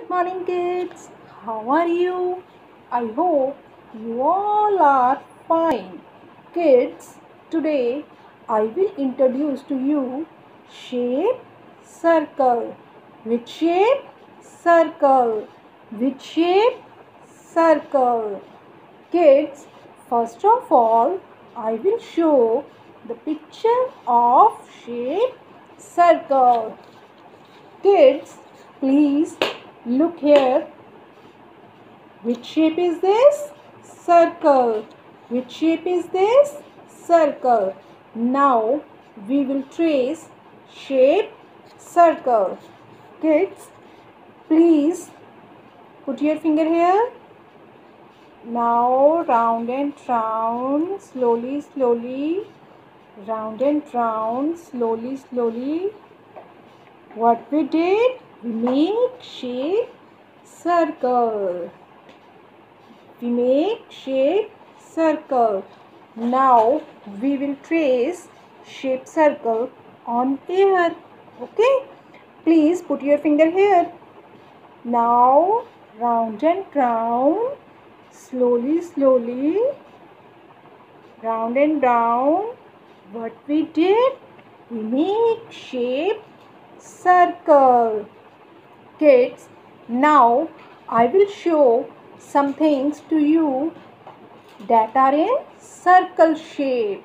Good morning, kids. How are you? I hope you all are fine. Kids, today I will introduce to you shape circle. Which shape? Circle. Which shape? Circle. Kids, first of all, I will show the picture of shape circle. Kids, please look here. Which shape is this? Circle. Which shape is this? Circle. Now we will trace shape circle. Kids, please put your finger here. Now round and round, slowly, slowly. Round and round, slowly, slowly. What we did? We make shape circle. We make shape circle. Now we will trace shape circle on here. Okay? Please put your finger here. Now round and round, slowly, slowly. Round and round. What we did? We make shape circle. Kids, now I will show some things to you that are in circle shape.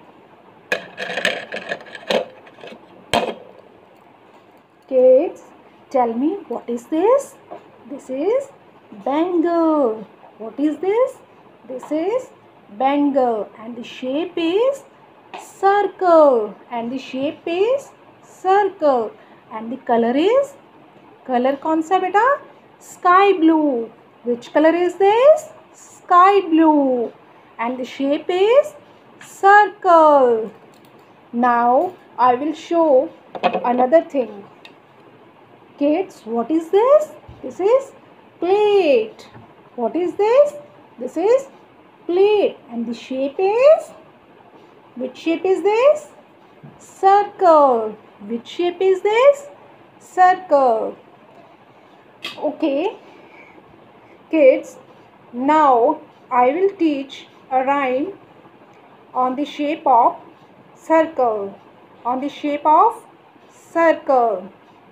Kids, tell me, what is this? This is bangle. What is this? This is bangle, and the shape is circle, and the shape is circle, and the color is, color कौन सा बेटा? Sky blue. Which color is this? Sky blue. And the shape is circle. Now I will show another thing. Kids, what is this? This is plate. What is this? This is plate. And the shape is? Which shape is this? Circle. Which shape is this? Circle. Okay, kids, now I will teach a rhyme on the shape of circle. On the shape of circle.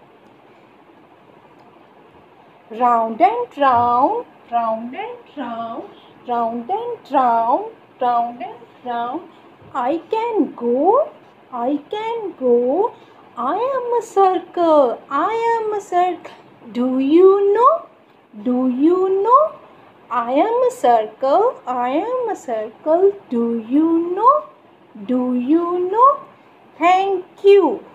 Round and round, round and round, round and round, round and round. I can go, I can go. I am a circle, I am a circle. Do you know? Do you know? I am a circle, I am a circle. Do you know? Do you know? Thank you.